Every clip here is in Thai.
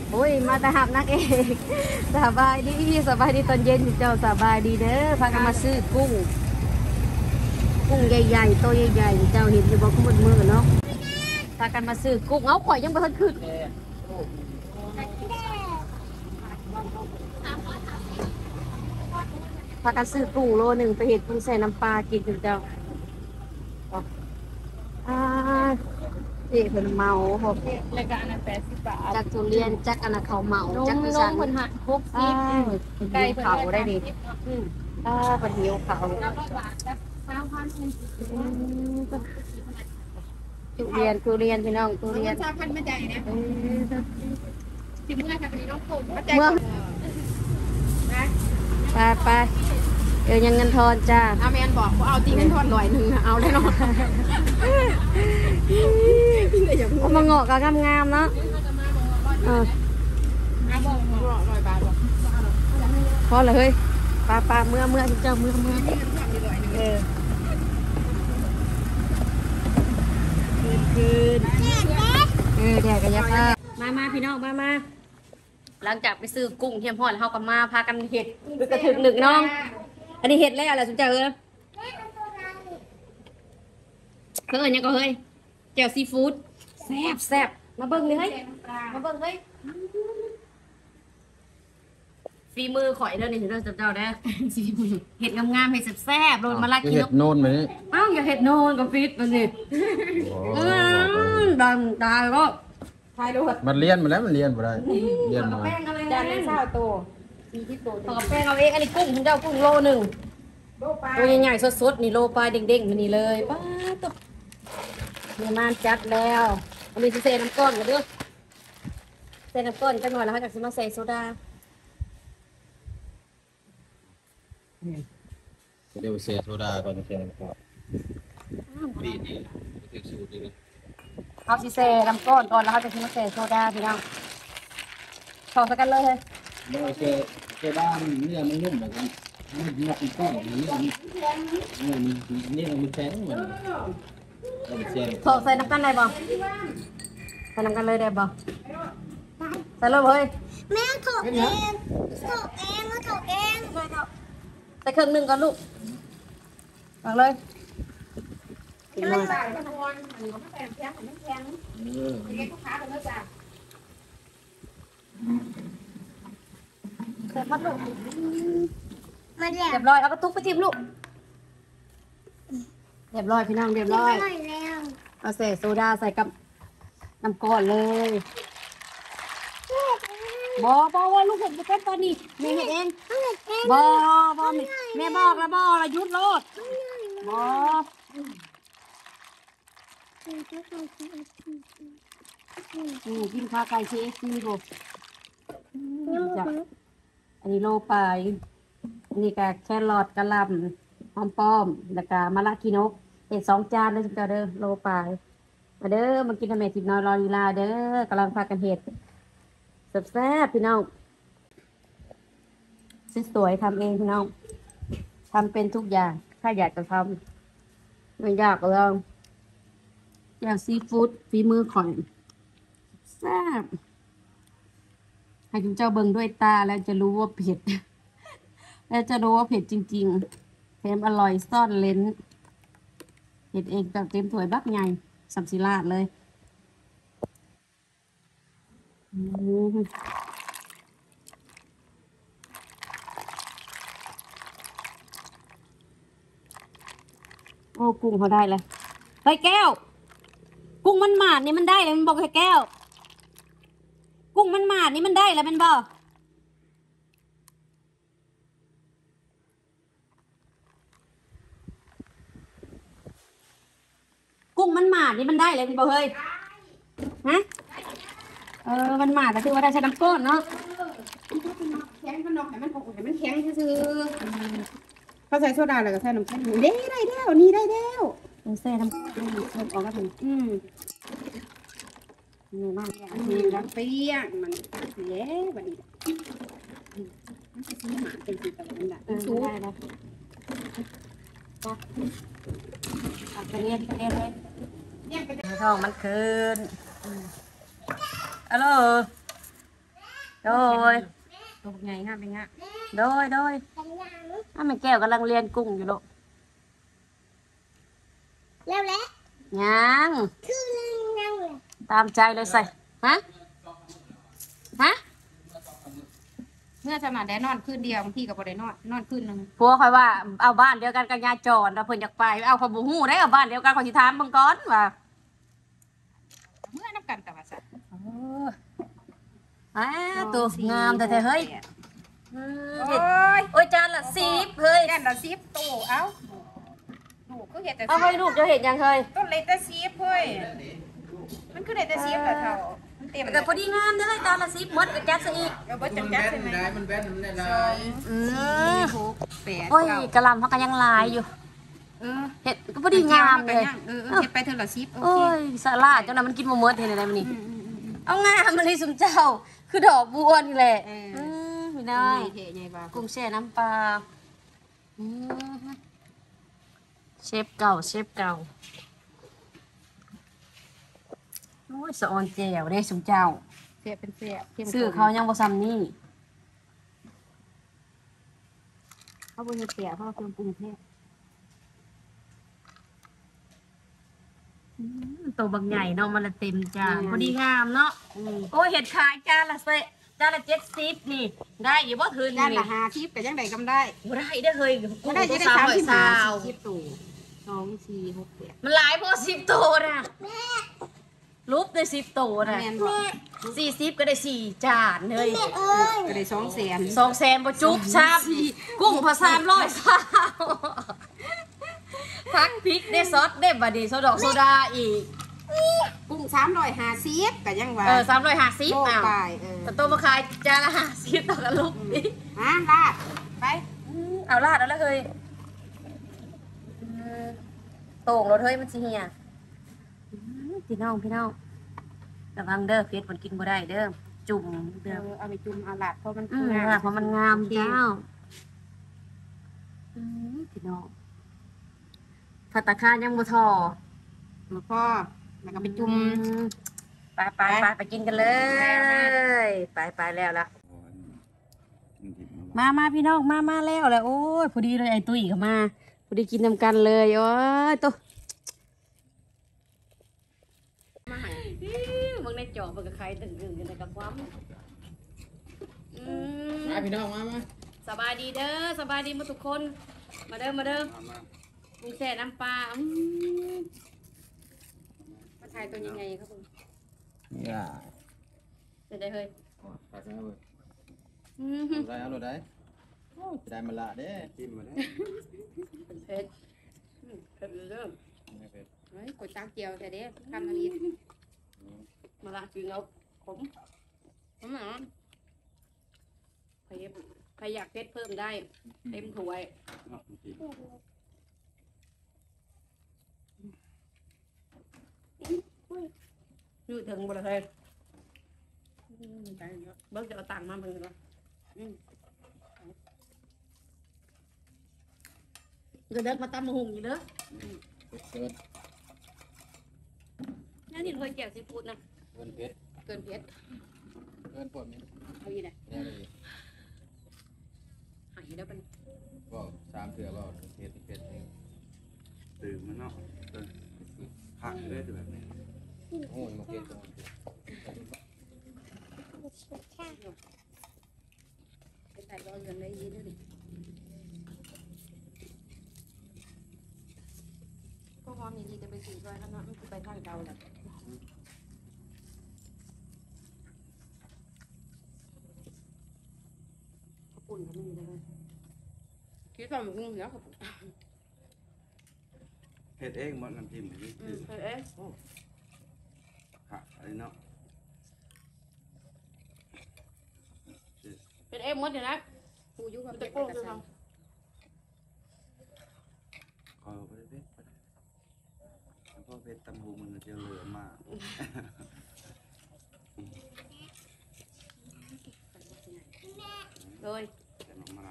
โอ้ยมาแต่หับนักเอกสบายดีตอนเย็นเจ้าสบายดีเด้อพากันมาซื้อกุ้งใหญ่ๆตัวใหญ่ๆเจ้าเห็นอยู่บอกมืดมือเนาะพากันมาซื้อกุ้งเอาข่อยยังไม่ทันขึ้นพากันซื้อกุ้งโลหนึ่งไปเห็ดกุ้งใส่น้ำปลากินเจ้าเด็กคนเมาหกรายการอัน80 บาทจากทุเรียนจากอันเขาเมาจากพิซซ่าคนหัก60ไก่เขาได้ดิเป็นหิวเขาทุเรียนพี่น้องทุเรียนชาพันธุ์มาใจนะที่เมื่อค่ะพี่น้องผมมาใจไปเดี๋ยวยังเงินทอนจ้าอาแมนบอกว่าเอาจริงเงินทอน100เอาได้เนาะเอามาเงาะกับงามๆเนาะพอเลยเฮ้ยปลาเมื่อเจ้าเมื่อคืนแดดกันยับมาพี่น้องมาหลังจากไปซื้อกุ้งเทียมพอแล้วเขาก็มาพากันเห็ดกระถึกหนึ่งน้องอันนี้เห็ดแล้วอะไรสนใจเอเคยยังก็เฮ้ยแจ่วซีฟู้ดแซ่บมาเบิ้งเลยเฮ้ยฝีมือข่อยเด้อนี่เด้อเจ้าเด้อเห็ดงามๆเห็ดแซ่บโดนมาลากินเห็ดโน่นไหมอ้าวอย่าเห็ดโน่นกับฟิตมันสิดังตายก็ทายดูมันเลี้ยนมาแล้วมันเลี้ยนมาได้เลี้ยนมาจานนั้นเท่าโตต่อแป้งเอาเองอันนี้กุ้งของเจ้ากุ้งโลหนึ่งตัวใหญ่ๆสดๆนี่โลปลาเด้งๆมันนี่เลยป้าตุ๊กเนื้อมันจัดแล้วอันนี้จะเซน้ำก้อนมาด้วยเซน้ำก้อนจังหน่อยแล้วเขาจะซื้อมาใส่โซดาเดี๋ยวเซโซดาก่อนจะเซน้ำก้อนดีติดสูตรดีเขาสิเซน้ำก้อนก่อนแล้วเขาจะซื้อมาใส่โซดาพี่น้องชอบสักกันเลยเดี๋ยวเซด้านเนื้อมันนุ่มแบบนี้เนื้อเป็นก้อนเนื้อมันแข็งเหมือนโถใส่น้ำกันได้บ่ใส่น้ำกันเลยได้บ่ใส่เลยเฮ้ยแม่ถกเองใส่เครื่องนึงก่อนลูกตักเลยมันใส่พัดลูกมันเรียบร้อยเอากระตุกไปทิมลูกเรียบร้อยพี่น้องเรียบร้อยเอาใส่โซดาใส่กับน้ำก้อนเลยบอว่าลูกเห็ดเป็นตอนนี้แม่เห็ดเองบอแม่บอกแล้วเรายุดโลดบอกินข้าวไก่เชฟซีบุจ้ะอันนี้โลไปอันนี้ก็แครอทกะหล่ำหอมป้อมแล้วก็มะระกีนกเห็ด2 จานเลยจ้ะเด้อโลไปมาเด้อมากินทำไมทิพย์น้อยรอลีลาเด้อกำลังพากันเห็ดแซ่บพี่น้องสวยๆทำเองพี่น้องทำเป็นทุกอย่างถ้าอยากจะทำไม่ยากเลยอย่างซีฟู้ดฝีมือข่อยแซ่บให้คุณเจ้าเบิ่งด้วยตาแล้วจะรู้ว่าเผ็ดแล้วจะรู้ว่าเผ็ดจริงๆแถมอร่อยซ่อนเลนเผ็ดเองกับเต็มถ้วยบักใหญ่สับศิลาดเลยโอ้กุ้งเขาได้เลยเฮ้ยแก้วกุ้งมันหมาดนี่มันได้เลยมันบอกให้แก้วกุ้งมันหมาดนี่มันได้แล้วมันบอกกุ้งมันหมาดนี่มันได้เลยมันบอกเฮ้ยฮะมันหมาดแต่คือว่าได้ใช้น้ำก้อนเนาะแข็งมันนอกให้มันให้มันแข็งซื่อเขาใส่โซดาแล้วก็ใส่น้ำแข็งได้แล้วนี่ได้แล้วใส่น้ำออกก็ถึงนี่มากนี่น้ำเปียกมันเย้บัดนี้มันจะซื้อหมาเป็นสีตะวันน่ะสูได้แล้วไปเรียนเลยท้องมันคืนฮัลโหลโดยตัวใหญ่งามเป็นงะโดยกันยังอ้าวแม่แก้วกำลังเรียนกุ้งอยู่ลูกแล้วแหละยังคือยังเลยตามใจเลยใส่ฮะฮะเมื่อจะมาได้นอนคืนเดียวบางทีก็บ่ได้นอนคืนนึงผัวคอยว่าเอาบ้านเดียวกันกับยาจรแล้วเพิ่นอยากไปเอาขบูฮู้ได้เอาบ้านเดียวกันขอยสิถามเบิ่งก่อนว่าเมื่อน้ำกันแต่ว่าสัตว์อ้าตัวงามแต่เฮ้ยโอ้ยโอ้ยจานละ10เฮ้ยแก่นละ10ตู้เอ้าลูกก็เห็ดแต่เอาให้ลูกจะเห็นยังเฮ้ยต้นเลยแต่10เฮ้ยมันคือได้แต่10แล้วเท่ามันเต็มแต่พอดีงามเด้อจานละ10หมดก็จัดซะอีกเอาบ่จัมันงแบจัดนใช่ไหมได้มันแบนมันได้อืม 6 8 โอ้ย 9 กะหล่ำเขาก็ยังหลายอยู่ เห็ดก็พอดีงามเลยเฮ็ดไปเท่าละ10โอโอ้เคยสาลาดจังนั้นมันกินบ่หมดเห็นอะไรมันนี่เอางามมันเลยสุมเจ้า คือดอกบัวนี่แหละพี่น้องใหญ่ใหญ่บากุ้งแช่น้ำปลาอืมเชฟเก่าโอ้ยสะออนแจ่วได้สุมเจ้าเสียเป็นเสียเข้มข้นซื้อเขายังบ่ซ้ำนี่เขาบ่เฮ็ดเสียเพราะเครื่องปรุงเทศตัวบางใหญ่เนาะมันละเต็มจานพอดีงามเนาะโอ้ยเห็ดขายจานละจานละ70นี่ ได้อยู่บ่คืนด้านนี่ละ50ก็ยังได้กำไรบ่ได้เด้อเฮ้ยก็ได้จะได้ 300 35 40ตู้2 4 6 8 มันหลายพอ10ตัวนะรูปได้10ตัวนะแม่นบ่ 40ก็ได้4จานเฮ้ยเอ้ยก็ได้200,000 200,000บ่จุบซ้ำกุ้งพอ300ซาวพักพริกได้ซอสได้บัดนี้โซดอกโซดาอีกกุ้ง350ก็ยังว่า 350 โลอ้าวไปแต่ตัวมาขายจานละ50ต่อกันลูกนี่ลาดไปเอาลาดเอาแล้วเฮ้ยโต่งรถเฮ้ยมันสิเหี่ยพี่น้องระวังเด้อเฟซมันกินบ่ได้เด้อจุ่มเด้อเอาไปจุ่มเอาลาดเพราะมันเพราะมันงามเจ้าพี่น้องผัดตะคายังบ่ทอมาพ่อแล้วก็ไปจุ่มไปกินกันเลยไปแล้วล่ะมาพี่น้องมาแล้วแหละโอ้ยพอดีเลยไอ้ตุ้ยก็มาพอดีกินนำกันเลยโอ้ยตัวมึงในจอมึงกับใครตึงกันในกับความมาพี่น้องมาสบายดีเด้อสบายดีหมาทุกคนมาเด้อกุ้งแช่น้ำปลามาถ่ายตัวยังไงครับผมนี่ล่ะเสร็จได้เลยตัดแล้วเว้ยได้เอาได้ได้มาละเด้จิ้มมาได้เผ็ดเริ่มเฮ้ยก๋วยจั๊บเจียวแต่เด้ทำมาดีมาละกินเอาผมหนาใครอยากเผ็ดเพิ่มได้เต็มถ้วยยืดถึงหมดเลยเบิ้งจะเอาตังค์มาเบิ้งก่อนเดี๋ยวเด็กมาตำมะฮุงอยู่เด้อเกินนี่เลยแก้วซีฟู้ดนะเกินเพชรเกินเผ็ดเกินปวดมั้ยเอาอีกนะเนี่ยเลยหายแล้วเป็นก็3เถื่อก็เพชรเองตื่นมันเนาะผักเลยแบบนี้โอ้ยมาเพชรตรงเป็นใส่ร้อนกันได้ยินด้วยดิก็หอมอย่างนี้จะไปสีด้วยแล้วเนาะมันคือไปข้างเก่าแหละข้าวปุ่นก็ไม่มีเลยคิดว่ามันงงแล้วข้าวปุ่นเผ็ดเองหมดน้ำจิ้มนี่คือเอ๊ะผักอะไรเนาะเป็นเอ็มมดเดี๋ยวนะปูยุกับจะเด็กโก้กระคือสัทางคอยไปเผ็ดเพราะเผ็ดตำบูมันจะเหลือมากเลยแต่น้องมาละ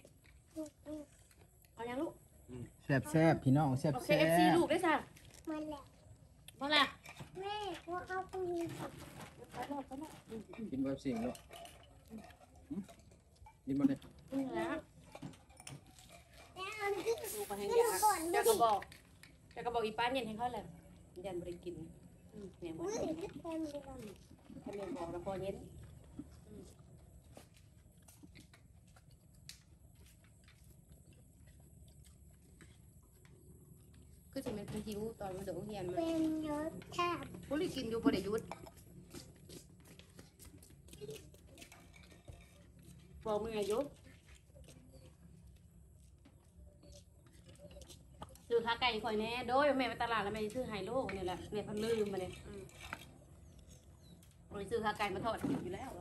เอายังลูกแซ่บพี่น้องแซ่บโอเคเอฟซีลูกได้จ้ะมาแเพราะอะไรแม่ว่าเอาไปเลยกินแบบสิ่งเนาะกินมาเลยนี่แหละแล้วเอาที่ดูกันให้ยาจะกระบอกอีป้าเย็นให้เขาแหละยันบริกินเนี่ยมันมือที่เต็มเลยถ้าเมนบอกแล้วพอเย็นคือสิมันคือหิวตอนมันเดือดเฮียนมันเป็นรสชาติผู้ลิกินอยู่บ่ได้หยุดบอกมึงอายุซื้อขาไก่ข่อยแน่โดยแม่ไปตลาดแล้วแม่ซื้อไฮโลนี่แหละแม่เพิ่นลืมมาเลยเราซื้อขาไก่มาทอดกินอยู่แล้ว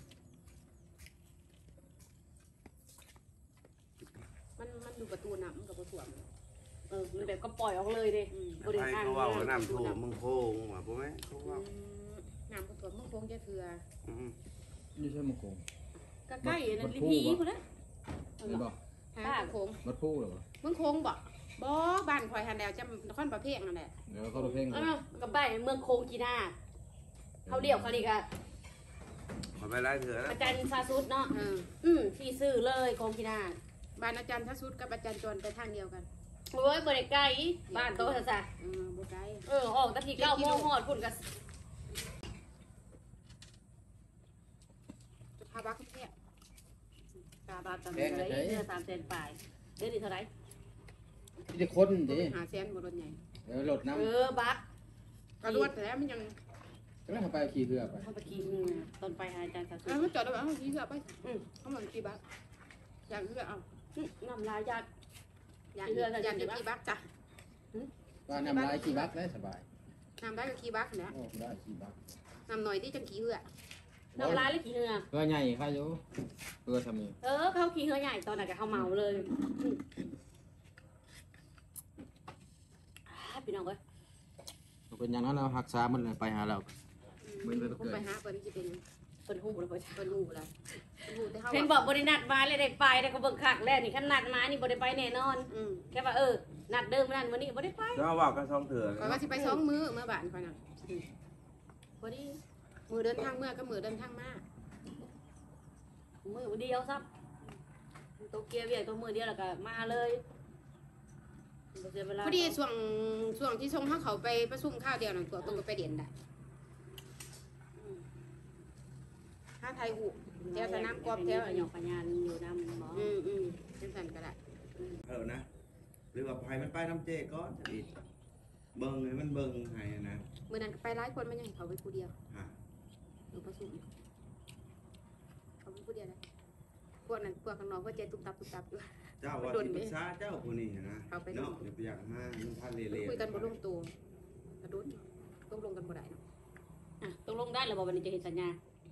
มันดูประตูน้ำมันกับประตูมันแบบก็ปล่อยออกเลยดิบริใครการเขาว่าน้ำท่วมมึงโค้งว่ะบ่แม่เขาว่าน้ำกระตุ้นมึงคงจะเถื่อนี่ใช่มังกรใกล้ๆนั่นลิพีคนละนี่บ่หาโค้งมัดพูเหรอมึงโค้งบ่บ้านข่อยหันแล้วจำนครประเภทนั่นแหละเดี๋ยวเขาเพ่งเลยกับไปเมืองโคงกีนาเขาเดี่ยวเขาดีกะขอไปไล่เถื่อแล้วอาจารย์ซาซุดเนาะที่ซื้อเลยโคงกีนาบ้านอาจารย์ทัศสุดกับอาจารย์จวนไปทางเดียวกันโอ้ยบริไกลบ้านโตซะจ้ะบ่ไกลออกตะที9 โมงหอดพุ่นกันจะพาบ้าขึ้นแค่ตาบาตาเลยเดือน3 เซนปลายเดือนนี้เท่าไหร่ที่จะคนดิหาแสนบ่รถใหญ่เดี๋ยวรถน้ำบักกระรวดแล้วมันยังจะไม่ทำไปขี่เรือไปเข้าไปกินตอนไปหาอาจารย์ซาซุดมันจอดแล้วเอาขี่เรือไปเขาเหมือนขี่บักอย่างเรือเอาน้ำลายยัดอย่างจะขี่บักจ้ะว่าน้ำลายขี่บักได้สบายน้ำได้ก็ขี่บักนะโอ้ได้ขี่บักน้ำหน่อยที่จังขี่เรือน้ำลายหรือขี้เหงื่อเรือใหญ่ค่ะโยเรือทำเองเขาขี้เหงื่อใหญ่ตอนไหนกับเขาเมาเลยพี่น้องเอ้ยเป็นอย่างนั้นเราหักษามันไปหาเราผมไปหาเปิ้นสิเป็นเป็นหูเลยเปิ้นหูแล้วหูแต่เฮาเพิ่นบอกบรินัดมาเลยได้ไปแต่ก็เบิ่งคักแล้วนี่คันนัดมานี่บ่ได้ไปแน่นอนแค่ว่านัดเดิมนั่นวันนี้บ่ได้ไปเจ้าว่ากัน2เถื่อข่อยว่าสิไป2มื้อเมื่อบ้านข่อยน่ะบ่ได้มือเดินทางเมื่อก็มือเดินทางมามื้อเดียวซับโตเกียวเวียกตัวมื้อเดียวแล้วก็มาเลยบ่เสียเวลาพอดีช่วงที่ส่งเขาไปประชุมข้าวเดียวนั่นตัวตรงก็ไปเรียนได้ถ้าไทยหูแถวสนามกอล์ฟแถวหยอกปัญญาอยู่นำหมอจังซั่นก็ได้นะหรือว่าไปมันไปน้ำเจก่อนอีกเบิ่งให้มันเบิ่งให้นะมื้อนั้นไปหลายคนมันยังให้เขาไปผู้เดียวฮะอยู่ประชุมเขาไปผู้เดียวได้พวกนั้นพวกข้างนอกก็ใจตุบตับอยู่เจ้าว่าสิปรึกษาเจ้าผู้นี้นะเนาะอย่าไปอยากมามันพันเล่ๆคุยกันบ่ลงตัวกระโดดต้องลงกันบ่ได้เนาะตกลงได้แล้วบ่วันนี้จะเห็นสัญญา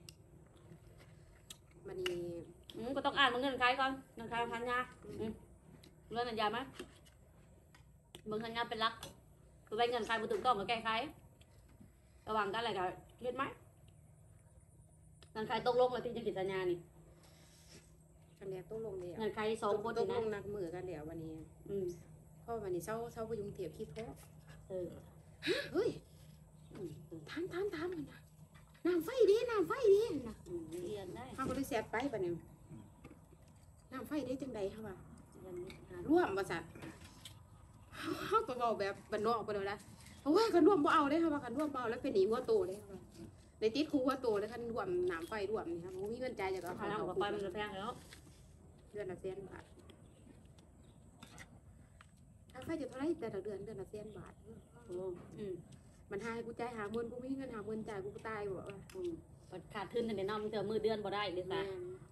มันนี่ก็ต้องอ่านเงินใครก่อนเงินใครสัญญาเรื่องสัญญามั้ยเบิ่งสัญญาเป็นหลักคือไปเงินใครบ่ถูกต้องก็แก้ไขระหว่างกันอะไรก็เฮ็ดไหมเงินใครตกลงแล้วที่จะเขียนสัญญานี่กันแล้วต้องลงแล้วเงินใคร2 คนต้อนี่งลนะงนักมือกันแล้ววันนี้ เพราะวันนี้เช้าไปยุงเทียบคิดเพราะ เฮ้ยทำมันนะน้ำไฟดีนะเรียนได้เขาก็ได้แซดไปปะเนี่ยน้ำไฟได้จังใดเขาว่าร่วมว่าสัตว์เขาก็บอกแบบบันนอกไปเลยนะเพราะว่าคันร่วมบ่เอาได้ค่ะว่าคันร่วมบ่เอาแล้วเป็นหนีหัวโตเลยค่ะในติดคูหัวโตเลยคันร่วมน้ำไฟร่วมนี่ครับมีเงินใจจากเอาเขาข้าวกับไปมันจะแพงแล้วเดือนละแสนบาทค่าไฟจะเท่าไรแต่ละเดือนละแสนบาทมันหาให้กูจ่าย50,000กูมีเงิน50,000จ่ายกูตายบอกว่าขาดทุนในน้องเจอมือเดือนบ่ได้เลยจ้ะ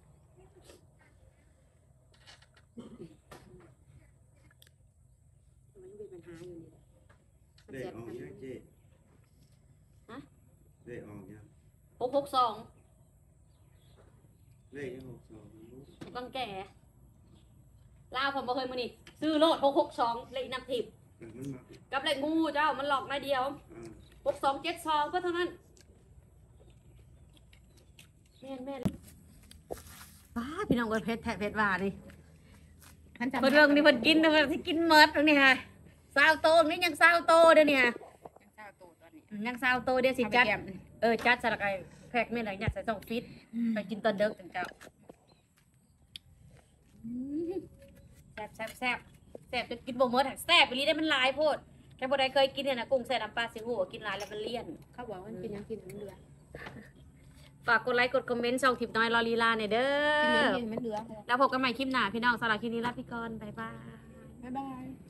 มันเป็นปัญหาอยู่นี่แหละเลขออกยังเจ๊เลขออกยัง 662 เลขยัง62 ต้องแก่ลาวผมบ่เคยมื้อนี้ซื้อโลด662เลขน้ำทิพย์มันมากับเลขงูเจ้ามันหลอกนายเดียว6272ก็เท่านั้นแม่ป้าพี่น้องก็เพชรแท้เพชรว่านี่เพิ่นเรื่องนี่เพิ่นกินเพิ่นสิกินเมิดตรงนี้ฮะซาวโตนี่ยังซาวโตเด้อนี่ฮะเจ้าโตตอนยังซาวโตเดียวสิเอาไปจัดแก้มจัดสลักไอ้แพ็กไม่หลังอยากใส่2 ฟิตไปกินตอนเด็กถึงเจ้าแซ่บแซ่บแซ่บจนกินบ่หมดแซ่บไปรีได้มันหลายโพดแค่บ่ได้เคยกินเนี่ยนะกุ้งใส่น้ำปลาซีอิ๊วกินหลายแล้วมันเลี่ยนเขาบอกว่ามันเป็นหยังกินมันเหลือฝากกดไลค์กดคอมเมนต์ช่องทิปน้อยรอลีลาเนี่ยเด้กินหยังอกินมันเหลือแล้วพบกันใหม่คลิปหน้าพี่น้องสำหรับคลิปนี้ลาพี่กรบ๊ายบายบ๊ายบาย